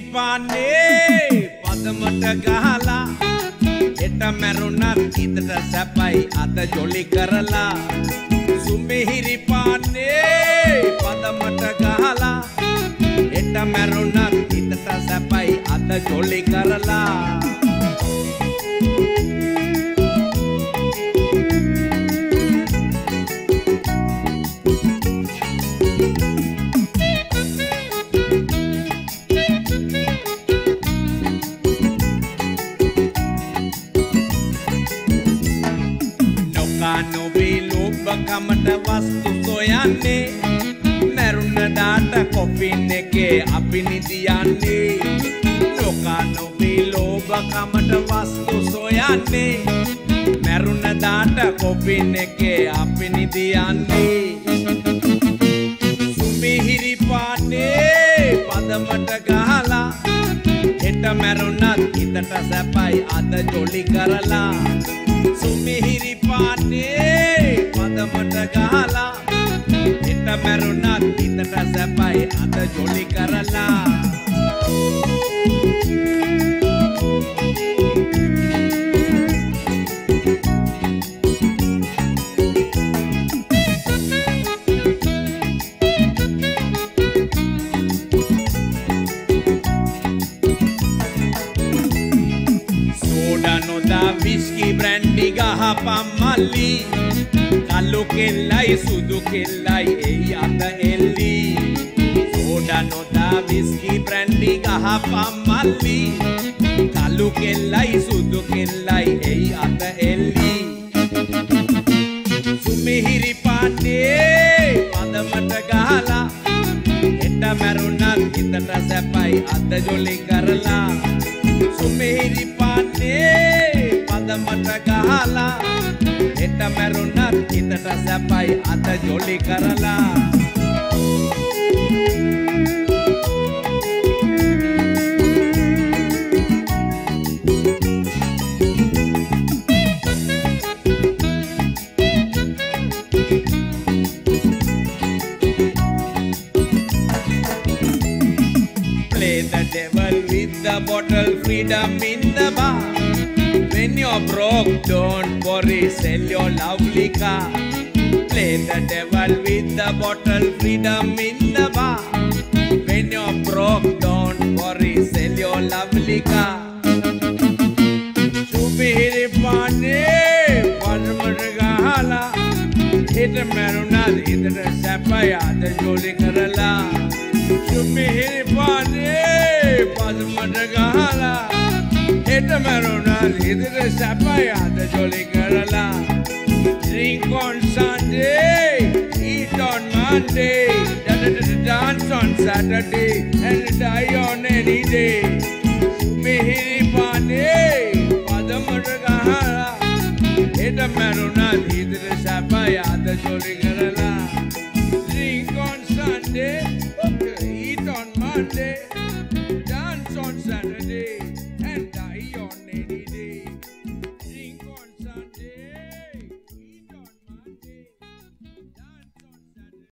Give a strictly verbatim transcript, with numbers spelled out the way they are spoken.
පානේ පදමට ගහලා එට මැරුණත් හිතට සැපයි අද ජොලි කරලා සුමිහිරි පානේ පදමට ගහලා එට මැරුණත් හිතට සැපයි අද ජොලි කරලා කමට වස්තු සොයන්නේ මැරුණ ඩාට කොපින් එකේ අපි නිදියන්නේ ලෝකා නොවේ ලෝභ කමට වස්තු සොයන්නේ මැරුණ ඩාට කොපින් එකේ අපි නිදියන්නේ සුමිහිරි පානේ පදමට ගහලා හෙට මැරුණත් හිතට සැපයි අද ජොලි කරලා සුමිහිරි පානේ පදමට ගහලා හිත මැරුණත් හිතට සැපයි අද ජොලි කරලා සෝඩා නොදා විස්කි බ්‍රැන්ඩි ගහපම් මල්ලි කළු කෙල්ලයි සුදු කෙල්ලයි එයි අත එල්ලි සෝඩා නොදා විස්කි බ්‍රැන්ඩි ගහපම් මල්ලි කළු කෙල්ලයි සුදු කෙල්ලයි එයි අත එල්ලි සුමිහිරි පානේ පදමට ගහලා හෙට මැරුණත් හිතට සැපයි අද ජොලි කරලා සුමිහිරි පානේ පදමට ගහලා හෙට මැරුණත් හිතට සැපයි අද ජොලි කරලා Play the devil with the bottle, freedom in the bar. When you're broke, don't worry, sell your lovely car. Play the devil with the bottle, freedom in the bar. When you're broke, don't worry, sell your lovely car. Sumihiri paane padmata gahala hita marunad hita sapaya ada joli karala. Sumihiri paane padmata gahala hita marunad hita sapaya ada joli karala. Drink on Sunday, eat on Monday, dance on Saturday, and die on any day. Sumihiri paane padmata gahala hita marunad hita sapaya ada joli karala. Drink on Sunday.